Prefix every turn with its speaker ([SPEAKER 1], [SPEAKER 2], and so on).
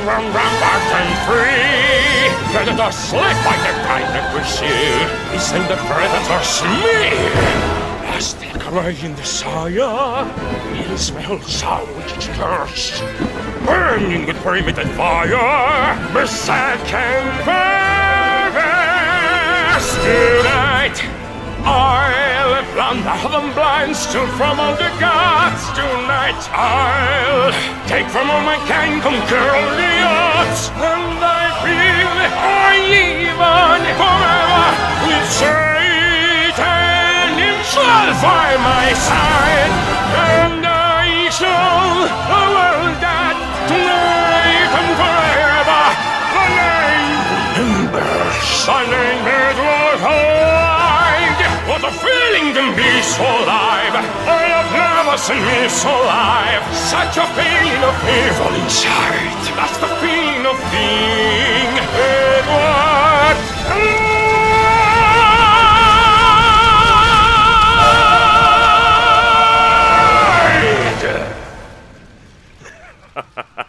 [SPEAKER 1] rampart and free. Predators slip by the kind that we see. We send the predator smear. As they cry in the sire, we'll smell salvage thirst. Burning with primitive fire, berserk and perverse. Tonight, I'll plunder them blind, steal from all the gods. Tonight I'll take from all mankind, conquer all the odds. And I feel I even forever with Satan himself by my side. And I show the world that tonight and forever the name remembers. The name is Lord High. What a feeling can be so alive. I have never seen me so alive. Such a feeling of evil inside. That's the feeling of being Edward. Hyde.